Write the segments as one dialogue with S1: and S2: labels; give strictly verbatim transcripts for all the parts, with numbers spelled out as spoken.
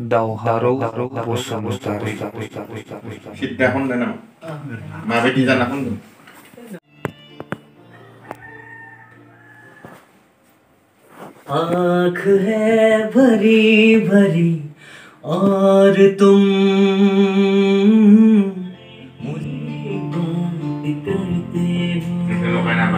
S1: दावहारौ बसुमतारी
S2: सिद्दा खनदों नामा? माबायदि जाना खनदों?
S3: आँख है भरी भरी और तुम मुझे बात करते हो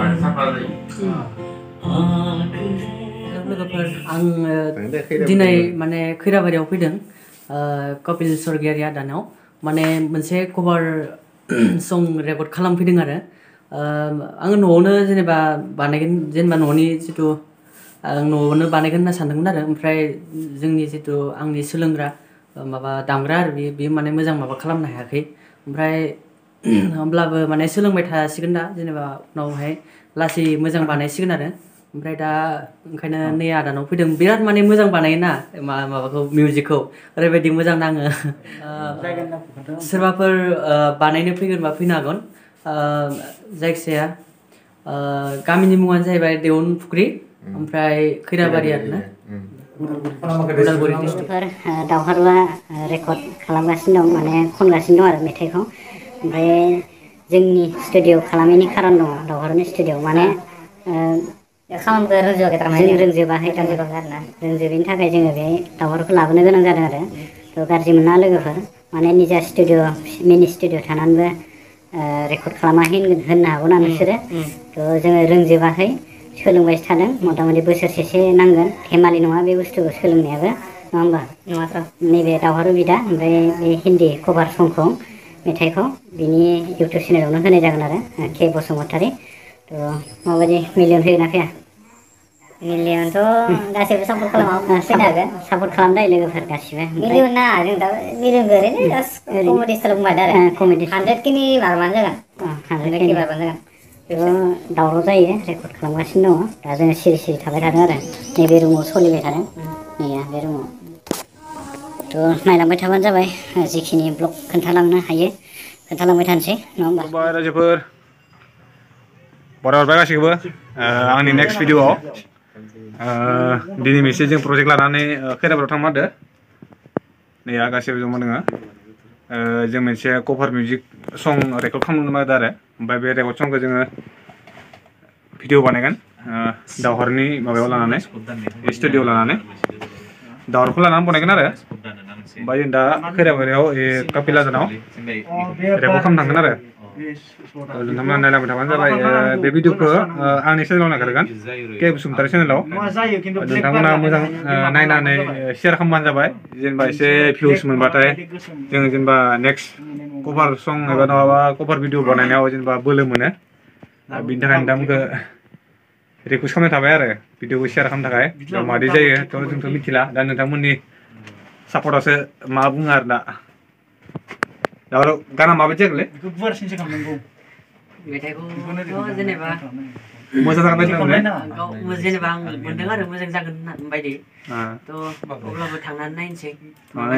S3: आँख लोगोफोर आं दिनै माने खैराबारियाव फैदों कपिल स्वर्गियारि आदानाव माने मोनसे कभार सं रेकर्ड खालामफैदों आरो आङो न'आवनो जेनेबा बानायगोन जेनेबा न'नि जितु आं न'आवनो बानायगोन होनना सानदोंमोन आरो ओमफ्राय जोंनि जितु आंनि सोलोंग्रा माबा दामग्रा आरो बे बे माने मोजां माबा खालामनो हायाखै ओमफ्राय होमब्लाबो माने सोलोंबाय थासिगोन दा जेनेबा उनावहाय लासै मोजां बानायसिगोन आरो ओमफ्राय दा ओंखायनो नै आदानाव फैदों बिराद माने मोजां बानायोना मा माबाखौ मिउजिकखौ ओरैबायदि मोजां नाङो सोरबाफोर बानायनो फैगोनबा फैनो हागोन जायखिजाया गामिनि मुङानो जाहैबाय देवन फुख्रि ओमफ्राय खैराबारि आरोना उदालगुरि डिस्ट्रिक्ट
S4: दावहारुआ रेकर्ड खालामगासिनो दं माने खनगासिनो दं आरो मेथाइखौ ओमफ्राय जोंनि स्टुडिअ खालामनायनि खारन दङ दावहारुनि स्टुडिअ माने खालामखौ रोंजोबाखै थारमाने जों रोंजोबाखै रोंजोबाखै आरोना रोंजोबैनि थाखाय जोङो बे दावहारुखौ लाबोनो गोनां जादों आरो थ' गाज्रि मोना लोगोफोर माने निजा स्टुडिअ मिनि स्टुडिअ थानानैबो रेकर्ड खालामाखै होननो हागौना नोंसोरो थ' जोङो रोंजोबाखै सोलोंबाय थादों मथा मथि बोसोरसेसो नांगोन धेमालि नङा बे बुस्थुखौ सोलोंनायाबो नङा होमबा नङाथ' नैबे दावहारु बिदा ओमफ्राय बे हिन्दी कभार संखौ मेथाइखौ बिनि इउटुब चेनेलावनो होनाय जागोन आरो के बसुमतारी थ' माबायदि मिलियन फैगोन ना फैया मिलियनथ' गासैबो सापर्ट खालामा फैनो हागोन सापर्ट खालामनाय लोगोफोर गासिबो मिलियन ना जों दा मिलियनखौ ओरैनो जास्ट कमेडि स्टाइलाव बुंबाय आरो कमेडि हानड्रेड केनि बारबानो जागोन हानड्रेड के बारबानो जागोन बेखौ दावराव जायो रेकर्ड खालामगासिनो दङ दा जोङो सिरि सिरि थाबाय थादों आरो नैबे रुमाव सोलिबाय थादों नैया बे रुमाव थ' नायलांबाय थाबानो जाबाय जिखिनि ब्लग खोन्थालांनो हायो खोन्थालांबाय थानोसै नङा होमबा
S5: रायजोफोर बराय हरबाय गासैखौबो आंनि नेक्स्ट भिडिअआव दिनै मोनसे जों प्रजेक्ट लानानै खैराबारियाव थांनो नागिरदों नैया गासैबो जमा दोङो जों मोनसे कभार मिउजिक सं रेकर्ड खालामनो नागिरदों आरो ओमफ्राय बे रेकर्ड संखौ जोङो भिडिअ बानायगोन दावहारुनि माबायाव लानानै स्टुडिअ लानानै दावहारुखौ लानानै बानायगोन आरो ओमफ्राय जों दा खैराबारियाव कपिल आदानाव रेकर्ड खालामनो थांगोन आरो नोंथांमोना नायलांबाय थाबानो जाबाय बे भिडिअखौ आंनि चेनेलाव नागारगोन के बसुमतारी चेनेलाव नोंथांमोना मोजां नायनानै शेयार खालामबानो जाबाय जेनेबा एसे भिउस मोनबाथाय जों जेनेबा नेक्स्ट कभार सं एबा नङाबा कभार भिडिअ बानायनायाव जेनेबा बोलो मोनो बिनि थाखाय नोंथांमोनखौ रिकुवेस्ट खालामनाय थाबाय आरो भिडिअखौ शेयार खालामनो थाखाय मादि जायो थ' जोंथ' मिथिला दा नोंथांमोननि सापर्टआसो मा बुङो आरो दा दावराव गाना माबायदि जागोनलै बेखौ गुवारसिनसो खालामनांगौ
S3: मेथाइखौथ' जेनेबा
S5: मोजां जागोन बायदि
S3: जेनेबा आं मोनदों आरो मोजां जागोन बायदि थ' अब्लाबो थांनानै नायनोसै थांबाय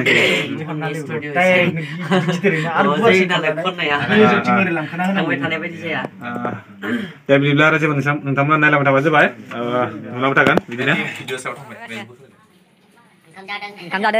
S3: थानाय बायदि जाया
S5: दे बिदिब्ला आरो जेबो नोंथांमोना नायलांबाय थाबानो जाबाय नुलांबाय थागोन बिदिनो
S4: ओंखाम जादो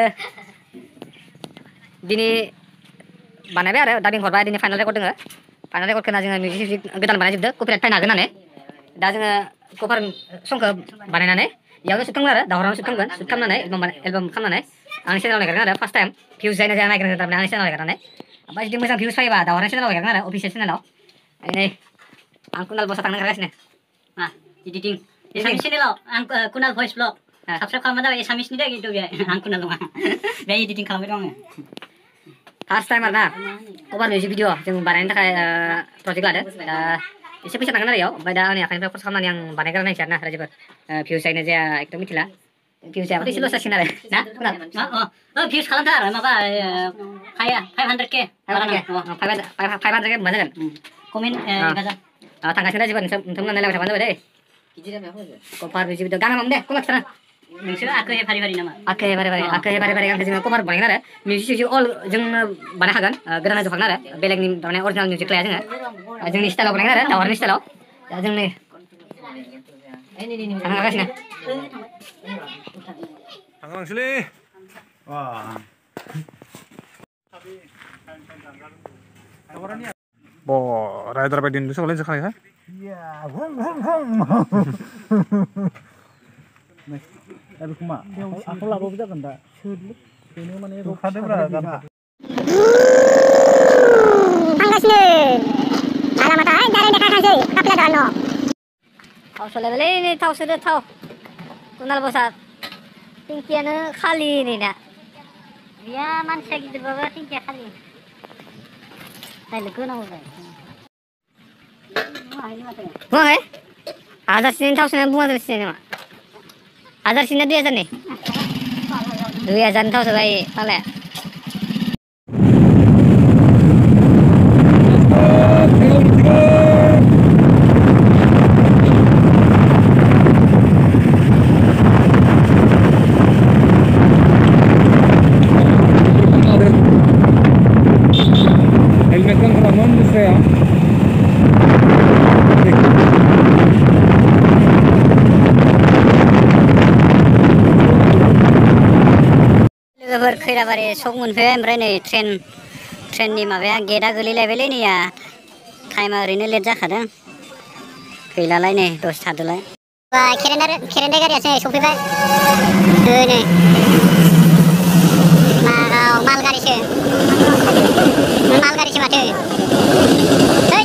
S4: दिनै बानायबाय आरो दा लिंहरबाय दिनै फाइनाल रेकर्ड दोङो फाइनाल रेकर्ड खोना जोङो मिउजिक गोदान बानायजोबदो कपिराइट फायनो हागोन होननानै दा जोङो कभार संखौ बानायनानै इयावनो सुट खालामगोन आरो दावहारावनो सुट खालामगोन सुट खालामनानै एलबाम खालामनानै आंनि चेनेलाव नागिरगोन आरो फार्स्ट टाइम भिउस जायो ना जाया नागिरगोन थारमाने आंनि चेनेलाव नागिरनानै ओमफ्राय जुदि मोजां भिउस फैयोबा दावहारानि चेनेलाव नागिरगोन आरो अफिसियेल चेनेलाव नै आं कुनाल बसआ थांनो ओंखारगासिनो मा इडिटिं एसामिस चेनेलाव आं कुनाल भइस ब्लग साबस्क्राइब खालामबानो जाबाय एसामिसनि दे खिन्थु बे आं कुनाल नङा बे इडिटिं खालामबाय दं आङो फार्स्ट टाइम आरो ना कभार मिउजिक भिडिअ जों बानायनो थाखाय प्रजेक्ट लादों एसे फैसा थांगोन आरो इयाव ओमफ्राय दा आंनि आखाइनिफ्राय खरस खालामनानै आं बानायग्रा नायसै आरो ना रायजोफोर भिउस जायोना जाया एकदम मिथिला भिउस जायाबाथ' एसे लस जासिगोन आरो ना भिउस खालामथार माबा five hundred K five hundred K मोनबा जागोन कमेन्ट थांगासिनो रायजोफोर नोंथांमोना नायलांबाय थाबानो जाबाय दै कभार मिउजिक भिडिअ गाना मामोन दे कल खिथाना नोंसोर आखो हे फारि फारि नामा आखो हे फारि फारि आखो हे फारि फारि गानखौ जोङो कभार बानायगोन आरो मिउजिक सिउजिक अल जोंनो बानाय हागोन गोदान होजोबखागोन आरो बेलेगनि माने अरिजिनेल मिउजिक लाया जोङो जोंनि स्टाइलाव बानायगोन आरो दावहारुनि स्टाइलाव दा जोंनि थांगासिनो
S5: थांगासिनोलै bo rider by din sokle jakhai ha
S6: Ya, gong gong gong. Tapi kuma, aku lagu bisa kan tak? Ini mana itu? Ada berapa?
S7: Pangkasnya, alamat ay dari dekat aja, kapila dono.
S4: Tahu soalnya beli ini tahu sudah tahu. Kunal bosat. Tingkian kali ini nak.
S7: Ya, man gitu bawa tinggi kali. Saya lekun aku kan. Wah, ini macam.
S4: Wah eh. Ada sini tahu sini bunga dari sini mak. Ada sini dua jan nih. Dua jan tahu sebagai apa?
S5: helmet kan keraman saya
S4: लोगोफोर खैराबारि सक मोनफैबाय ओमफ्राय नै train ट्रेननि माबाया गेटआ गोलैलायबायलै नैया टाइमा ओरैनो लेट जाखादों गैलालाय नै दसे थादोलाय
S7: Wah, kerender kerender garis saya sopir bay. Tuh nih. Mal mal garis sih. Mal garis sih mati. Hei.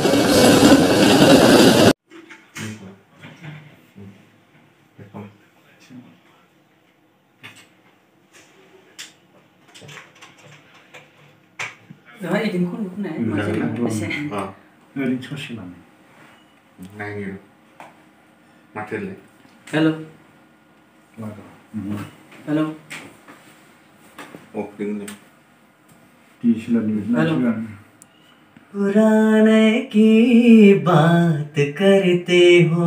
S3: Đó là tiếng khôn lúc nãy mà sẽ mà sẽ
S6: Öyle çalışılan.
S2: Nang gitu. Matil.
S3: hello hello
S2: Oh, đứng này.
S6: Dişler
S3: Hello.
S6: yüzünden.
S8: पुराने की बात करते हो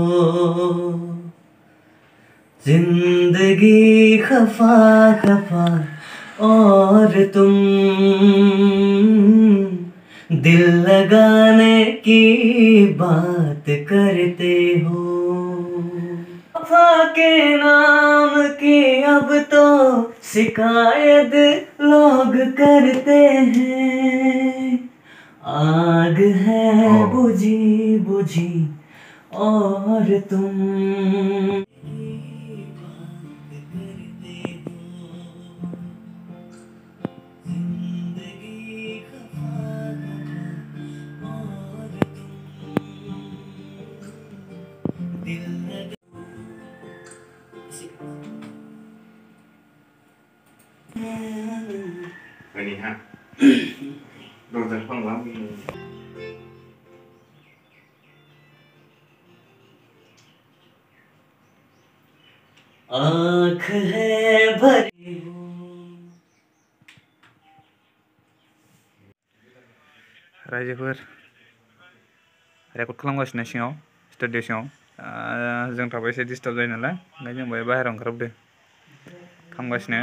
S8: जिंदगी खफा खफा और तुम दिल लगाने की बात करते हो वफा के नाम की अब तो शिकायत लोग करते हैं आग है बुझी बुझी और तुम
S2: Cái này ha. Đồ giật không lắm.
S8: आँख है भरी
S5: रायजोफोर रेकर्ड खालामगासिनो सिङाव स्टुडिअ सिङाव जों थाबा एसे डिस्टार्ब जायो नालाय ओंखायनो जों बाहाय बाहेरायाव ओंखारबोदों खालामगासिनो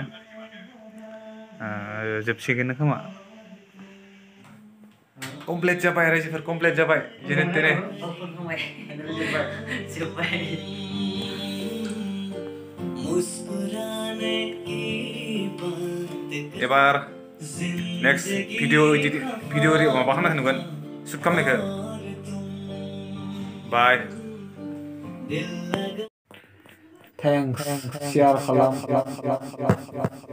S5: जोबसिगोन खोमा कमप्लिट जाबाय रायजोफोर कमप्लिट जाबाय जेने तेने
S8: मुस्कुराने की बात
S5: एबार नेक्स्ट भिडिअ एडिट भिडिअ माबा खालामनायखौ नुगोन शुट खालामनायखौ बाय
S6: Thanks. Share kalam.